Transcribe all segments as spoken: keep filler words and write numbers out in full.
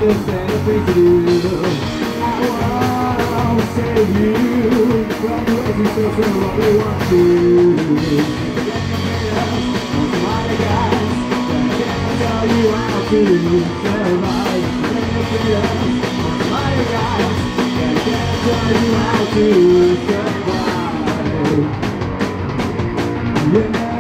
understand the things you do. I won't save you from the ways you feel so what we want to. Somebody guys that can't tell you how to survive. Somebody guys that can't tell you how to survive. Yeah.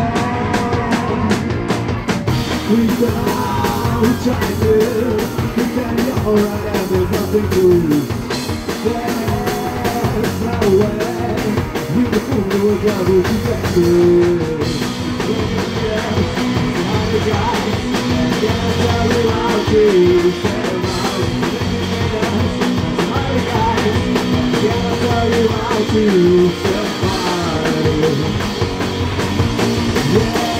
We don't try to pretend you're alright and there's nothing to lose. There's no way you can fool me with love if you get to. Somebody guys can't tell you how to survive. Somebody guys can't tell you how to survive. Yeah.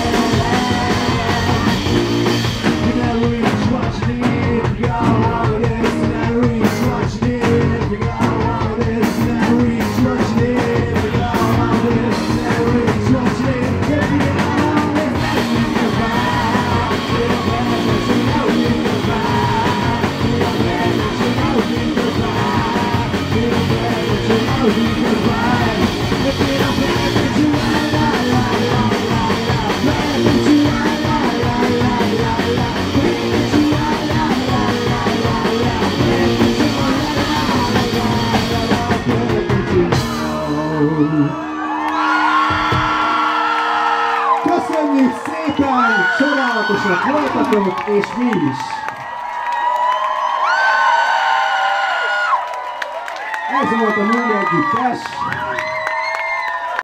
Köszönjük szépen! Csodálatosak voltatok, és mi is! Ez volt a Moog együttes.